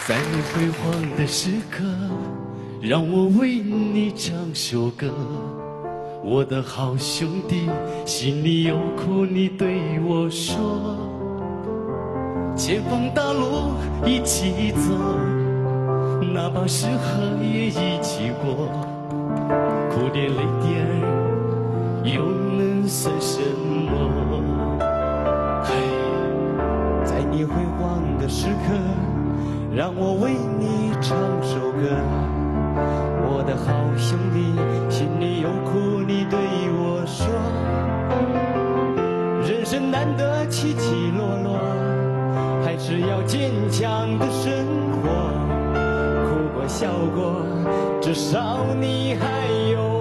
在你辉煌的时刻，让我为你唱首歌。我的好兄弟，心里有苦你对我说。前方大路一起走，哪怕是河也一起过。哭点泪点又能算什么？嘿，在你辉煌的时刻，让我为你唱首歌。我的好兄弟，心里有苦你对我说。人生难得起起落落，还是要坚强的生活。哭过笑过，至少你还有